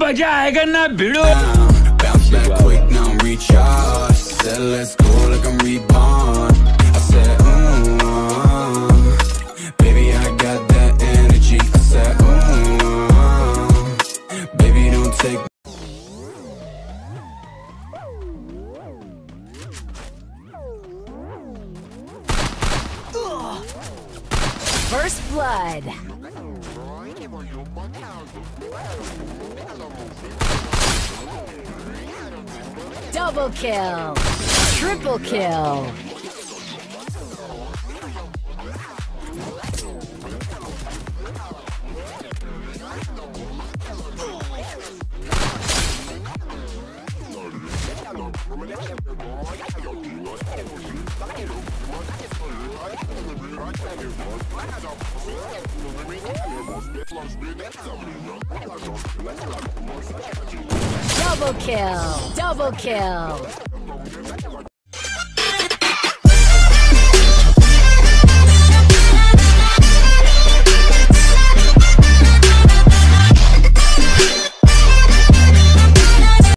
हो जाएगा ना भिड़ो. Bounce back quick, now I'm recharged. Said let's go like I'm reborn. I said, baby I got that energy. I said, baby don't take. First blood. Double kill. Triple kill. Double kill. Double kill.